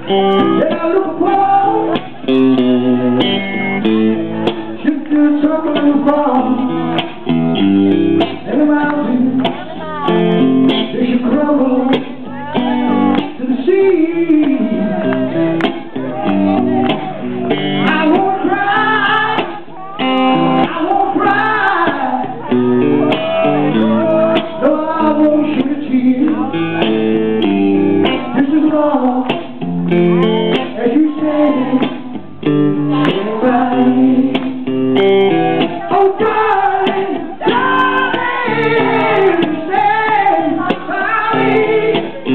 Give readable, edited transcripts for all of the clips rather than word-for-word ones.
And I look forward to the trouble and fall. And the mountains, they should crumble to the sea. I won't cry, I won't cry. No, I won't shed a tear. This is wrong, as you say, everybody. Oh, darling, darling, stand by me.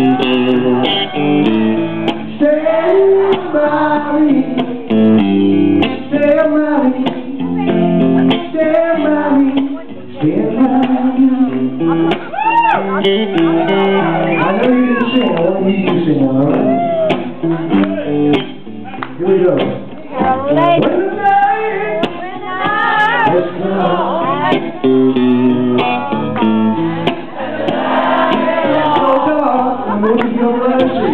Stand by me. Stand by me. Stand by me. Stand by me. I know you can sing. I want you to sing, all right? Here we go. When the night has come, so dark, I'm looking for mercy.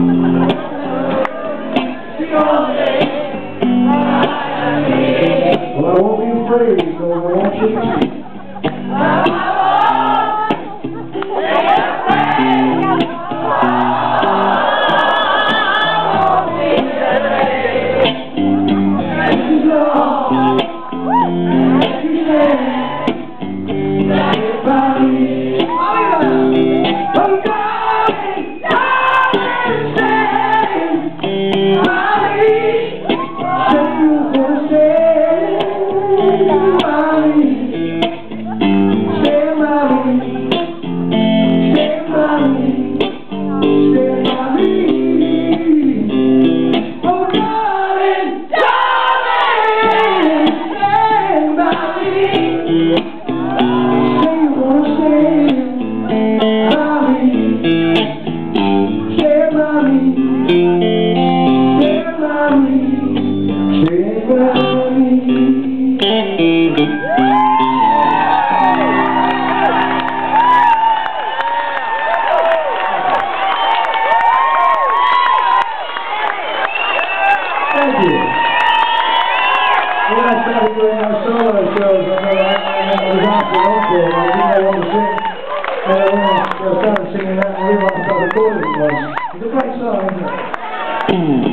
Well, I won't be afraid, because I want you to see. Thank you. When I started doing my solo shows, I was asked to encore, and I didn't know what to sing. And I started singing that, and I realized how recorded it was. It's a great song, isn't it?